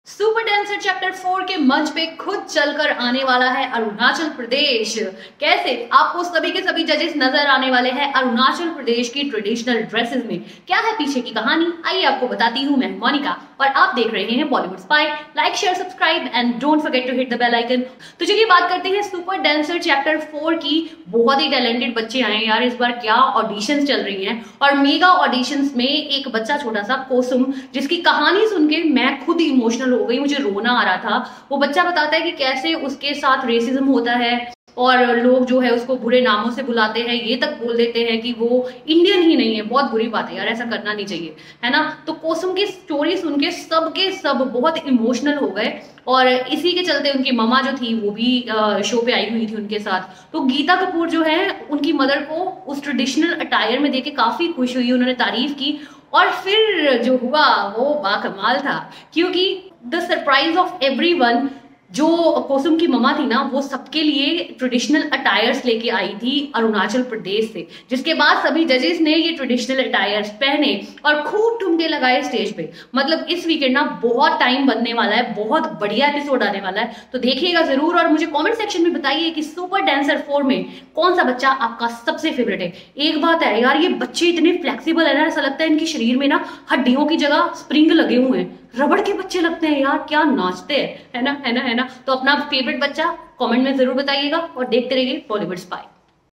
Super dancer chapter 4 के मंच पे खुद चलकर आने वाला है अरुणाचल प्रदेश। कैसे आपको सभी के सभी जजेस नजर आने वाले हैं अरुणाचल प्रदेश की ट्रेडिशनल ड्रेसेस में। क्या है पीछे की कहानी, आइए आपको बताती हूँ। मैं मोनिका और आप देख रहे हैं Bollywood spy. Like share subscribe and don't forget to hit the bell icon. तो चलिए बात करते हैं सुपर डांसर चैप्टर 4 की। बहुत ही टैलेंटेड बच्चे आए यार इस बार, क्या ऑडिशंस चल रही हैं और मेगा ऑडिशंस में एक बच्चा छोटा सा कोसुम, जिसकी कहानी सुन के मैं खुद इमोशनल हो गई, मुझे रोना आ रहा था। वो बच्चा बताता है कि कैसे उसके साथ रेसिज्म होता है और लोग जो है उसको बुरे नामों से बुलाते हैं, ये तक बोल देते हैं कि वो इंडियन ही नहीं है। बहुत बुरी बात है यार, ऐसा करना नहीं चाहिए, है ना। तो कोसुम की स्टोरी सुन के सब बहुत इमोशनल हो गए और इसी के चलते उनकी ममा जो थी वो भी शो पे आई हुई थी उनके साथ। तो गीता कपूर जो है उनकी मदर को उस ट्रेडिशनल अटायर में देख के काफी खुश हुई, उन्होंने तारीफ की। और फिर जो हुआ वो बाकमाल था, क्योंकि द सरप्राइज ऑफ एवरीवन, जो कोसुम की ममा थी ना, वो सबके लिए ट्रेडिशनल अटायर्स लेके आई थी अरुणाचल प्रदेश से। जिसके बाद सभी जजेस ने ये ट्रेडिशनल अटायर्स पहने और खूब ठुमके लगाए स्टेज पे। मतलब इस वीकेंड ना बहुत टाइम बनने वाला है, बहुत बढ़िया एपिसोड आने वाला है, तो देखिएगा जरूर। और मुझे कमेंट सेक्शन में बताइए कि सुपर डांसर 4 में कौन सा बच्चा आपका सबसे फेवरेट है। एक बात है यार, ये बच्चे इतने फ्लेक्सिबल है ना, ऐसा लगता है इनके शरीर में ना हड्डियों की जगह स्प्रिंग लगे हुए हैं। रबड़ के बच्चे लगते हैं यार, क्या नाचते हैं, है ना। तो अपना फेवरेट बच्चा कमेंट में जरूर बताइएगा और देखते रहिए बॉलीवुड स्पाई।